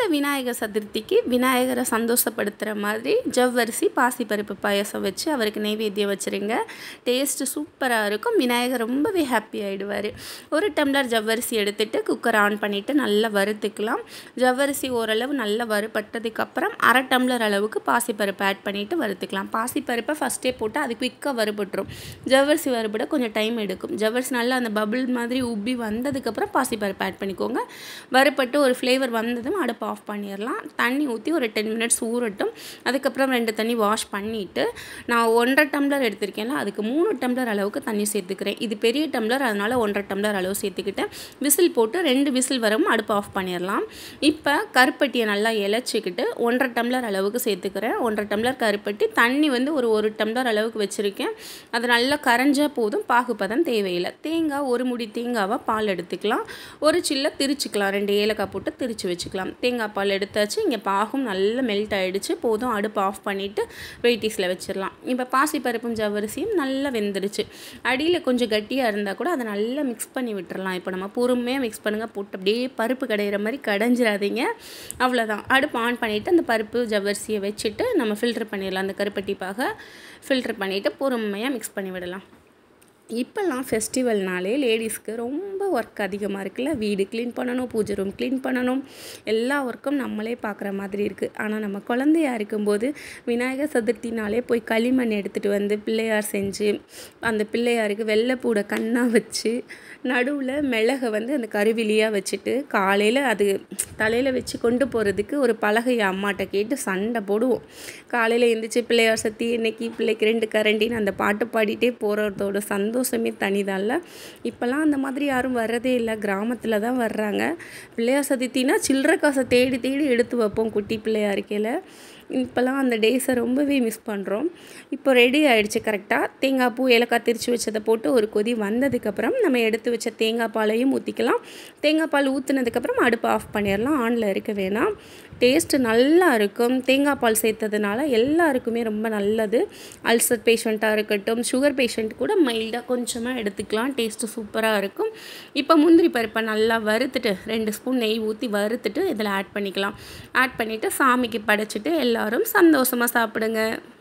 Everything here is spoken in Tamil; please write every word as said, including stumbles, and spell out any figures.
விநாயகர் சதுர்த்திக்கு விநாயகரை சந்தோஷப்படுத்துகிற மாதிரி ஜவ்வரிசி பாசிப்பருப்பு பாயாசம் வச்சு அவருக்கு நைவேத்தியம் வச்சுருங்க. டேஸ்ட்டு சூப்பராக இருக்கும். விநாயகர் ரொம்பவே ஹாப்பி ஆகிடுவார். ஒரு டம்ளர் ஜவ்வரிசி எடுத்துகிட்டு குக்கர் ஆன் பண்ணிவிட்டு நல்லா வறுத்துக்கலாம். ஜவ்வரிசி ஓரளவு நல்லா வறுபட்டதுக்கப்புறம் அரை டம்ளர் அளவுக்கு பாசிப்பருப்பு ஆட் பண்ணிவிட்டு வறுத்துக்கலாம். பாசிப்பருப்பை ஃபஸ்ட்டே போட்டு அது குயிக்காக வறுபட்டுரும். ஜவ்வரிசி வறுபட கொஞ்சம் டைம் எடுக்கும். ஜவ்வரிசி நல்லா அந்த பபிள் மாதிரி உப்பி வந்ததுக்கப்புறம் பாசிப்பருப்பு ஆட் பண்ணிக்கோங்க. வறுபட்டு ஒரு ஃப்ளேவர் வந்ததும் அடுப்பு ஆஃப் பண்ணிடலாம். தண்ணி ஊற்றி ஒரு டென் மினிட்ஸ் ஊறட்டும். அதுக்கப்புறம் ரெண்டு தண்ணி வாஷ் பண்ணிவிட்டு நான் ஒன்றரை டம்ளர் எடுத்திருக்கேன்ல அதுக்கு மூணு டம்ளர் அளவுக்கு தண்ணி சேர்த்துக்கிறேன். இது பெரிய டம்ளர், அதனால் ஒன்றரை டம்ளர் அளவு சேர்த்துக்கிட்டேன். விசில் போட்டு ரெண்டு விசில் வரவும் அடுப்பு ஆஃப் பண்ணிடலாம். இப்போ கருப்பட்டியை நல்லா இலச்சிக்கிட்டு ஒன்றரை டம்ளர் அளவுக்கு சேர்த்துக்கிறேன். ஒன்றரை டம்ளர் கருப்பட்டி தண்ணி வந்து ஒரு ஒரு டம்ளர் அளவுக்கு வச்சுருக்கேன். அது நல்லா கரைஞ்சால் போதும், பாகுப்பதம் தேவையில்லை. தேங்காய் ஒரு முடி தேங்காவை பால் எடுத்துக்கலாம். ஒரு சில்ல திரிச்சிக்கலாம். ரெண்டு ஏலக்காய் போட்டு திரிச்சு வச்சுக்கலாம். தேங்காய் பால் எடுத்தாச்சு. இங்கே பாகும் நல்லா மெல்ட் ஆகிடுச்சு. போதும், அடுப்பு ஆஃப் பண்ணிவிட்டு வெயிட்டிஸில் வச்சிடலாம். இப்போ பாசிப்பருப்பும் ஜவ்வரிசியும் நல்லா வெந்துடுச்சு. அடியில் கொஞ்சம் கட்டியாக இருந்தால் கூட அதை நல்லா மிக்ஸ் பண்ணி விட்டுறலாம். இப்போ நம்ம பொறுமையாக மிக்ஸ் பண்ணுங்கள். போட்டு அப்படியே பருப்பு கடையிற மாதிரி கடைஞ்சிடாதீங்க. அவ்வளோதான். அடுப்பு ஆன் பண்ணிவிட்டு அந்த பருப்பு ஜவ்வரிசியை வச்சுட்டு நம்ம ஃபில்டர் பண்ணிடலாம். அந்த கருப்பட்டி பாக ஃபில்டர் பண்ணிவிட்டு பொறுமையாக மிக்ஸ் பண்ணி விடலாம். இப்போல்லாம் ஃபெஸ்டிவல்னாலே லேடிஸ்க்கு ரொம்ப ஒர்க் அதிகமாக இருக்குல்ல. வீடு க்ளீன் பண்ணணும், பூஜை ரூம் க்ளீன் பண்ணணும், எல்லா ஒர்க்கும் நம்மளே பார்க்குற மாதிரி இருக்குது. ஆனால் நம்ம குழந்தையா இருக்கும்போது விநாயகர் சதுர்த்தினாலே போய் களிமண் எடுத்துகிட்டு வந்து பிள்ளையார் செஞ்சு அந்த பிள்ளையாருக்கு வெள்ளைப்பூட கண்ணாக வச்சு நடுவில் மிளகை வந்து அந்த கருவிலியாக வச்சுட்டு காலையில் அது தலையில் வச்சு கொண்டு போகிறதுக்கு ஒரு பலகையை அம்மாட்ட கேட்டு சண்டை போடுவோம். காலையில் எழுந்திரிச்சு பிள்ளையார் சக்தி இன்னைக்கு பிள்ளைக்கு ரெண்டு கரண்டின்னு அந்த பாட்டு பாடிட்டே போகிறதோட சந்தோஷமே தனிதான்ல. இப்போல்லாம் அந்த மாதிரி யாரும் வர்றதே இல்லை. கிராமத்தில் தான் வர்றாங்க. பிள்ளையார் சதுர்த்தினா சில்லறை காசை தேடி தேடி எடுத்து வைப்போம் குட்டி பிள்ளையார் இருக்கையில். இப்போல்லாம் அந்த டேஸை ரொம்பவே மிஸ் பண்ணுறோம். இப்போ ரெடி ஆகிடுச்சு கரெக்டாக. தேங்காய் பூ ஏலக்காய் திரிச்சு வச்சதை போட்டு ஒரு கொதி வந்ததுக்கப்புறம் நம்ம எடுத்து வச்ச தேங்காய் பாலையும் ஊற்றிக்கலாம். தேங்காய் பால் ஊற்றுனதுக்கப்புறம் அடுப்பு ஆஃப் பண்ணிடலாம். ஆனில் இருக்க வேணாம். டேஸ்ட்டு நல்லா இருக்கும். தேங்காய் பால் சேர்த்ததுனால எல்லாருக்குமே ரொம்ப நல்லது. அல்சர் பேஷண்ட்டாக இருக்கட்டும், சுகர் பேஷண்ட் கூட மைல்டாக கொஞ்சமாக எடுத்துக்கலாம். டேஸ்ட்டு சூப்பராக இருக்கும். இப்போ முந்திரி பருப்பை நல்லா வறுத்துட்டு ரெண்டு ஸ்பூன் நெய் ஊற்றி வறுத்துட்டு இதில் ஆட் பண்ணிக்கலாம். ஆட் பண்ணிவிட்டு சாமிக்கு படைச்சிட்டு எல்லாரும் சந்தோஷமாக சாப்பிடுங்க.